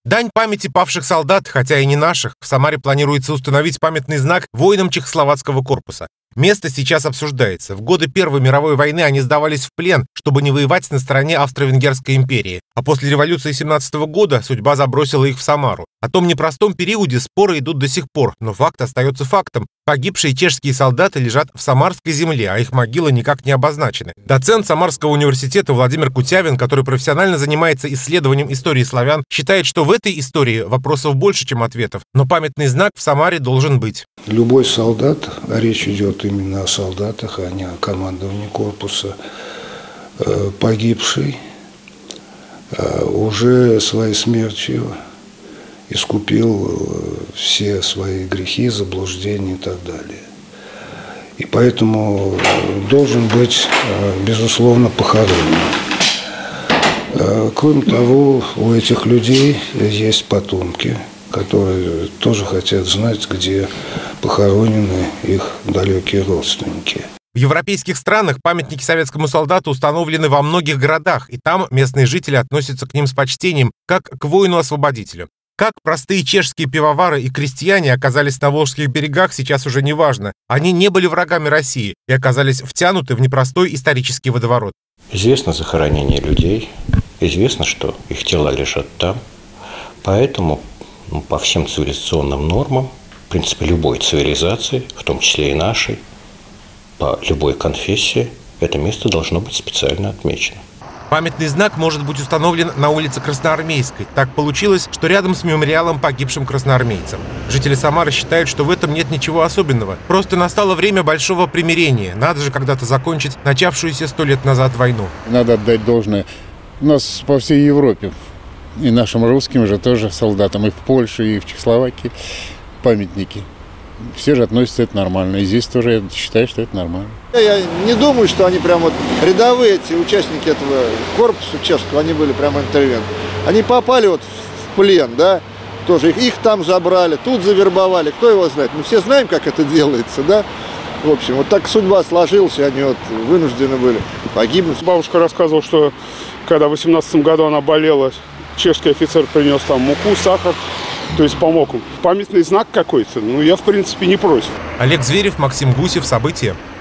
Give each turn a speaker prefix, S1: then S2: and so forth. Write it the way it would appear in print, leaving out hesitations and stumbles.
S1: Дань памяти павших солдат, хотя и не наших, в Самаре планируется установить памятный знак воинам Чехословацкого корпуса. Место сейчас обсуждается. В годы Первой мировой войны они сдавались в плен, чтобы не воевать на стороне Австро-Венгерской империи. А после революции 17 года судьба забросила их в Самару. О том непростом периоде споры идут до сих пор, но факт остается фактом. Погибшие чешские солдаты лежат в самарской земле, а их могилы никак не обозначены. Доцент Самарского университета Владимир Кутявин, который профессионально занимается исследованием истории славян, считает, что в этой истории вопросов больше, чем ответов, но памятный знак в Самаре должен быть.
S2: Любой солдат, а речь идет именно о солдатах, а не о командовании корпуса, погибший, уже своей смертью искупил все свои грехи, заблуждения и так далее. И поэтому должен быть, безусловно, похоронен. Кроме того, у этих людей есть потомки, которые тоже хотят знать, где похоронены их далекие родственники.
S1: В европейских странах памятники советскому солдату установлены во многих городах, и там местные жители относятся к ним с почтением, как к воину-освободителю. Как простые чешские пивовары и крестьяне оказались на Волжских берегах, сейчас уже не важно. Они не были врагами России и оказались втянуты в непростой исторический водоворот.
S3: Известно захоронение людей, известно, что их тела лежат там. Поэтому по всем цивилизационным нормам, в принципе, любой цивилизации, в том числе и нашей, по любой конфессии, это место должно быть специально отмечено.
S1: Памятный знак может быть установлен на улице Красноармейской. Так получилось, что рядом с мемориалом погибшим красноармейцам. Жители Самары считают, что в этом нет ничего особенного. Просто настало время большого примирения. Надо же когда-то закончить начавшуюся 100 лет назад войну.
S4: Надо отдать должное. У нас по всей Европе, и нашим русским же тоже солдатам, и в Польше, и в Чехословакии памятники. Все же относятся это нормально. И здесь тоже я считаю, что это нормально.
S5: Я не думаю, что они прям вот рядовые, эти участники этого корпуса чешского, они были прям интервенты. Они попали вот в плен, да, тоже их там забрали, тут завербовали, кто его знает. Мы все знаем, как это делается, да. В общем, вот так судьба сложилась, и они вот вынуждены были погибнуть.
S6: Бабушка рассказывала, что когда в 18 году она болела, чешский офицер принес там муку, сахар, то есть помог им. Памятный знак какой-то, я в принципе не против.
S1: Олег Зверев, Максим Гусев. События.